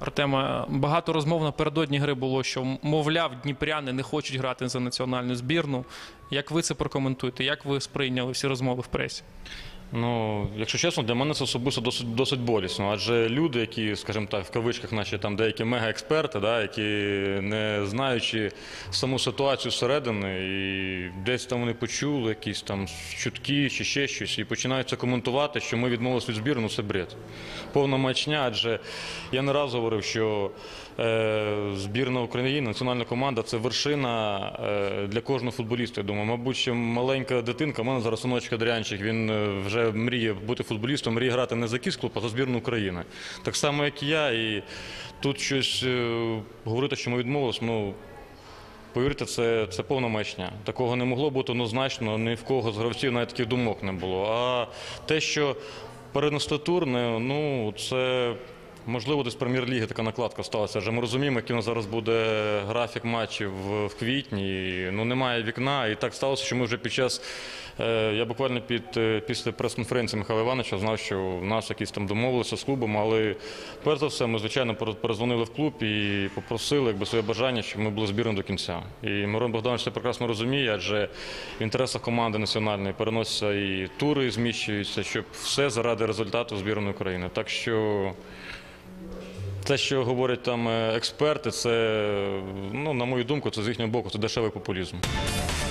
Артема, багато розмов напередодні гри було, що, мовляв, дніпряни не хочуть грати за національну збірну. Як ви це прокоментуєте? Як ви сприйняли всі розмови в пресі? Ну, якщо чесно, для мене це особисто досить болісно. Адже люди, які, скажімо так, в кавичках, наші там деякі мега-експерти, да, які не знаючи саму ситуацію зсередини, і десь там вони почули якісь там чутки чи ще щось, і починають це коментувати, що ми відмовилися від збірної, ну це бред. Повна маячня, адже я не раз говорив, що збірна України, національна команда – це вершина для кожного футболіста. Я думаю, мабуть, ще маленька дитинка, у мене зараз синочок Адріанчик, він вже мріє бути футболістом, мріє грати не за Київський клуб, а за збірну України. Так само, як і я, і тут щось говорити, що ми відмовилися, ну, повірте, це повна маячня. Такого не могло бути однозначно, ні в кого з гравців навіть таких думок не було. А те, що перенести тур, ну, це... Можливо, десь прем'єр-ліги така накладка сталася, адже ми розуміємо, який у нас зараз буде графік матчів в квітні, ну немає вікна, і так сталося, що ми вже під час, я буквально після прес-конференції Михайла Івановича знав, що в нас якісь там домовилися з клубом, але перш за все ми, звичайно, перезвонили в клуб і попросили своє бажання, щоб ми були збірною до кінця. І Мирон Богданович це прекрасно розуміє, адже в інтересах команди національної переносяться і тури зміщуються, щоб все заради результату збірної України. Так що... Те, що говорять там експерти, це, ну, на мою думку, це з їхнього боку, це дешевий популізм.